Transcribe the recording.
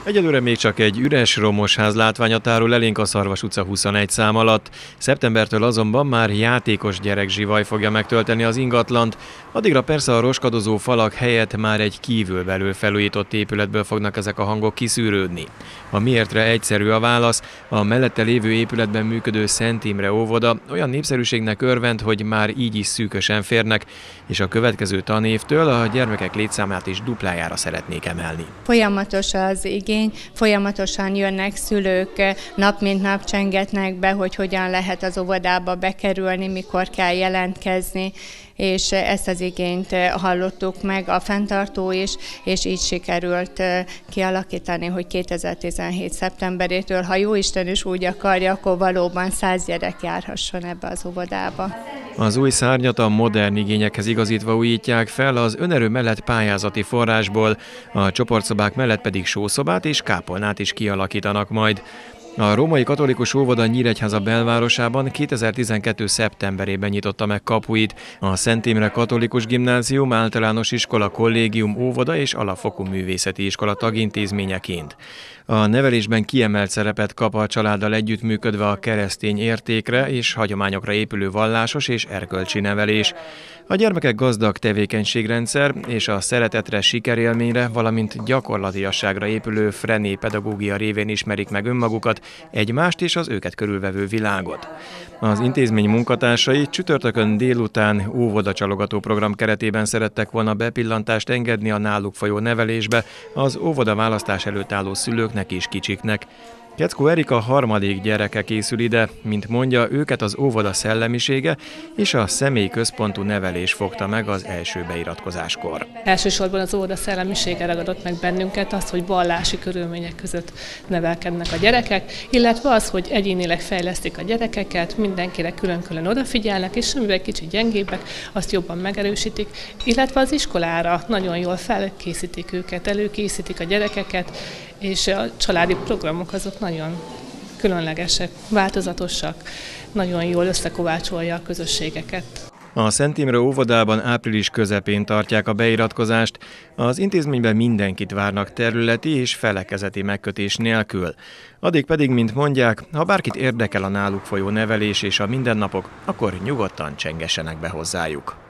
Egyelőre még csak egy üres, romos ház látványa tárul elénk a Szarvas utca 21 szám alatt. Szeptembertől azonban már játékos gyerekzsivaj fogja megtölteni az ingatlant, addigra persze a roskadozó falak helyett már egy kívülbelül felújított épületből fognak ezek a hangok kiszűrődni. A miértre egyszerű a válasz, a mellette lévő épületben működő Szent Imre óvoda olyan népszerűségnek örvend, hogy már így is szűkösen férnek, és a következő tanévtől a gyermekek létszámát is duplájára szeretnék emelni. Folyamatos az igény, folyamatosan jönnek szülők, nap mint nap csengetnek be, hogy hogyan lehet az óvodába bekerülni, mikor kell jelentkezni, és ezt az igényt hallottuk meg a fenntartó is, és így sikerült kialakítani, hogy 2017. szeptemberétől, ha jóisten is úgy akarja, akkor valóban 100 gyerek járhasson ebbe az óvodába. Az új szárnyat a modern igényekhez igazítva újítják fel, az önerő mellett pályázati forrásból, a csoportszobák mellett pedig sószobát és kápolnát is kialakítanak majd. A római katolikus óvoda Nyíregyháza belvárosában 2012. szeptemberében nyitotta meg kapuit a Szent Imre Katolikus Gimnázium, általános iskola, kollégium, óvoda és alapfokú művészeti iskola tagintézményeként. A nevelésben kiemelt szerepet kap a családdal együttműködve a keresztény értékre és hagyományokra épülő vallásos és erkölcsi nevelés. A gyermekek gazdag tevékenységrendszer és a szeretetre, sikerélményre, valamint gyakorlatiasságra épülő Frené pedagógia révén ismerik meg önmagukat, egymást és az őket körülvevő világot. Az intézmény munkatársai csütörtökön délután óvodacsalogató program keretében szerettek volna bepillantást engedni a náluk folyó nevelésbe az óvoda választás előtt álló szülőknek és kicsiknek. Keckó Erika harmadik gyereke készül ide, mint mondja, őket az óvoda szellemisége és a személyközpontú nevelés fogta meg az első beiratkozáskor. Elsősorban az óvoda szellemisége ragadott meg bennünket, az, hogy vallási körülmények között nevelkednek a gyerekek, illetve az, hogy egyénileg fejlesztik a gyerekeket, mindenkire külön-külön odafigyelnek, és amivel kicsit gyengébbek, azt jobban megerősítik, illetve az iskolára nagyon jól felkészítik őket, előkészítik a gyerekeket, és a családi programok azok nagyon különlegesek, változatosak, nagyon jól összekovácsolja a közösségeket. A Szent Imre óvodában április közepén tartják a beiratkozást, az intézményben mindenkit várnak területi és felekezeti megkötés nélkül. Addig pedig, mint mondják, ha bárkit érdekel a náluk folyó nevelés és a mindennapok, akkor nyugodtan csengessenek be hozzájuk.